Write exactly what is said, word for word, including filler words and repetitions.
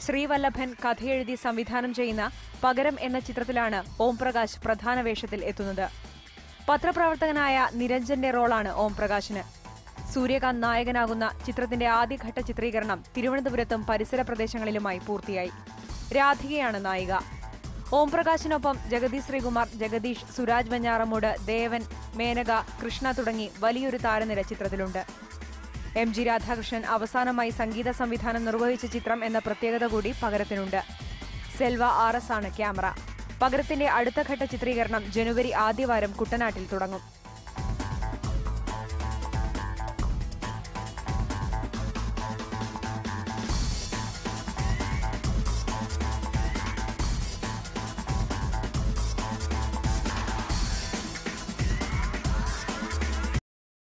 ശ്രീവല്ലഭൻ കഥയെഴുതി സംവിധാനം ചെയ്യുന്ന പകരം എന്ന ചിത്രത്തിലാണ് ഓം പ്രകാശ് പ്രധാന വേഷത്തിൽ എത്തുന്നത്. പത്രപ്രവർത്തകനായ നിരഞ്ജന്റെ റോളാണ് ഓം പ്രകാശിന്. സൂര്യകാന്ത് നായകനാകുന്ന ചിത്രത്തിന്റെ ആദ്യഘട്ട ചിത്രീകരണം തിരുവനന്തപുരത്തും പരിസര പ്രദേശങ്ങളിലുമായി പൂർത്തിയായി. രാധികയാണ് നായിക. ഓം പ്രകാശിനൊപ്പം ജഗതി ശ്രീകുമാർ, ജഗദീഷ്, സുരാജ് വെഞ്ഞാറമൂട്, ദേവൻ, മേനക, കൃഷ്ണ തുടങ്ങി വലിയൊരു താരനിര ചിത്രത്തിലുണ്ട്. എം ജി രാധാകൃഷ്ണൻ അവസാനമായി സംഗീത സംവിധാനം നിർവഹിച്ച ചിത്രം എന്ന പ്രത്യേകത കൂടി പകരത്തിനുണ്ട്. സെൽവ ആർ എസ് ആണ് ക്യാമറ. പകരത്തിന്റെ അടുത്ത ഘട്ട ചിത്രീകരണം ജനുവരി ആദ്യവാരം കുട്ടനാട്ടിൽ തുടങ്ങും.